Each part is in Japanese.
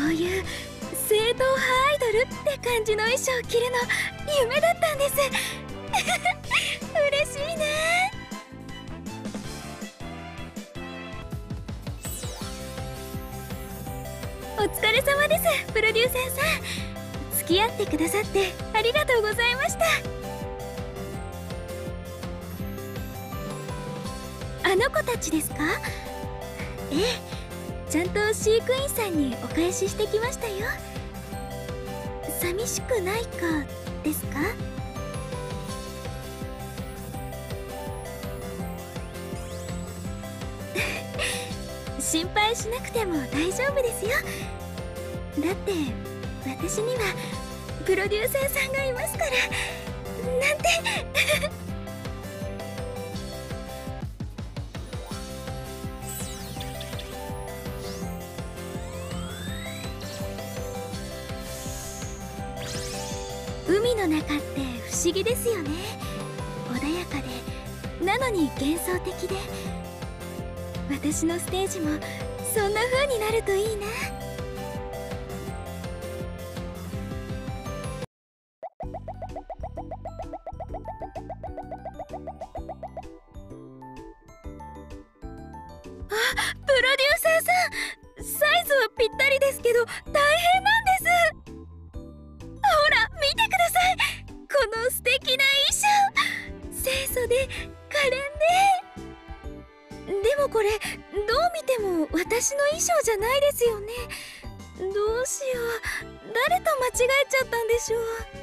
ういう正統派アイドルって感じの衣装を着るの夢だったんです嬉しいね。お疲れ様です、プロデューサーさん。付き合ってくださってありがとうございました。あの子たちですか？ええ、ちゃんと飼育員さんにお返ししてきましたよ。寂しくないかですか？心配しなくても大丈夫ですよ。だって私にはプロデューサーさんがいますから。なんて海の中って不思議ですよね。穏やかで、なのに幻想的で。私のステージもそんな風になるといいな。あ、プロデューサーさん、サイズはぴったりですけど大変なんです。ほら見てください、この素敵な衣装。清楚で可憐で。でもこれどう見ても私の衣装じゃないですよね。どうしよう、誰と間違えちゃったんでしょう。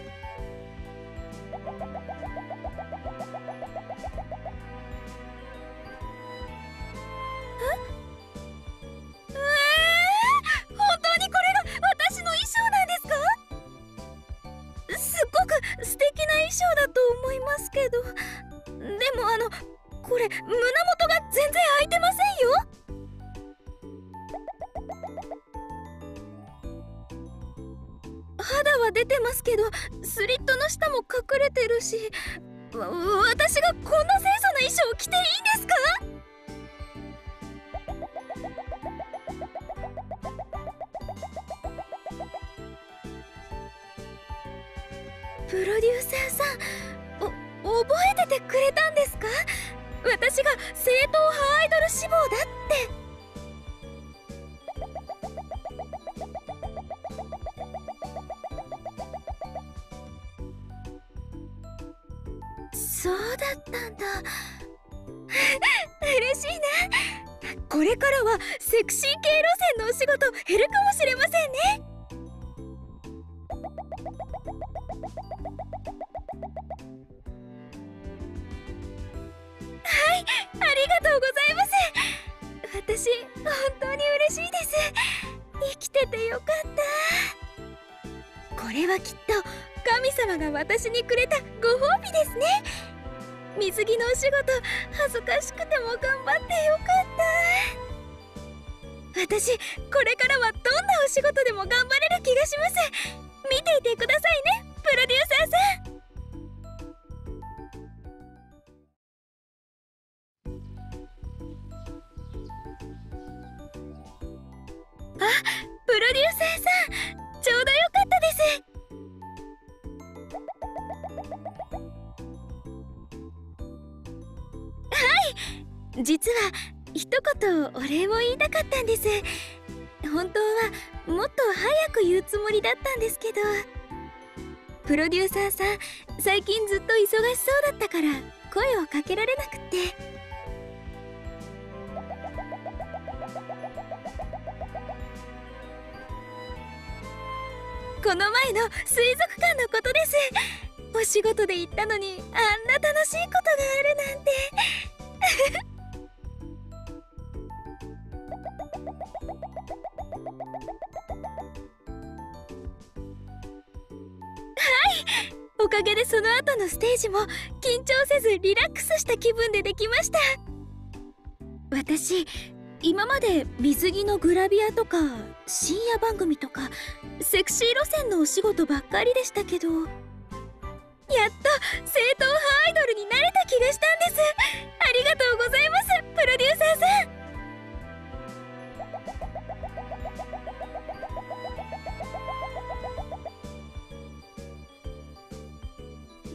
本当にこれが私の衣装なんですか？すっごく素敵な衣装だと思いますけど。でもこれ胸元が全然開いてませんよ。肌は出てますけどスリットの下も隠れてるし、私がこんな清楚な衣装を着ていいんですか？プロデューサーさん、覚えててくれたんですか？私が正統派アイドル志望だって。そうだったんだ嬉しいな。これからはセクシー系路線のお仕事減るかもしれませんね。はい、ありがとうございます。私本当に嬉しいです。生きててよかった。これはきっと神様が私にくれたご褒美ですね。水着のお仕事恥ずかしくても頑張ってよかった。私これからはどんなお仕事でも頑張れる気がします。見ていてくださいね、プロデューサーさん。あ、プロデューサーさん、ちょうどよかったです。はい、実は一言お礼を言いたかったんです。本当はもっと早く言うつもりだったんですけど、プロデューサーさん最近ずっと忙しそうだったから声をかけられなくって。この前の水族館のことです。お仕事で行ったのにあんな楽しいことがあるなんてはい、おかげでその後のステージも緊張せずリラックスした気分でできました。私今まで水着のグラビアとか深夜番組とかセクシー路線のお仕事ばっかりでしたけど、やっと正統派アイドルになれた気がしたんです。ありがとうございます、プロデューサーさん。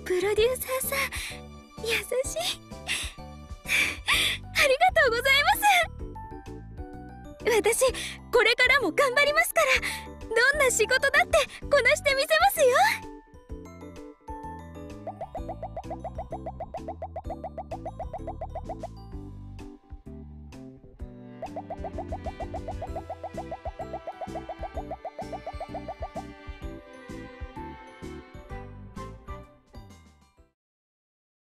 プロデューサーさん優しいありがとうございます。私これからも頑張りますから、どんな仕事だってこなしてみせますよ。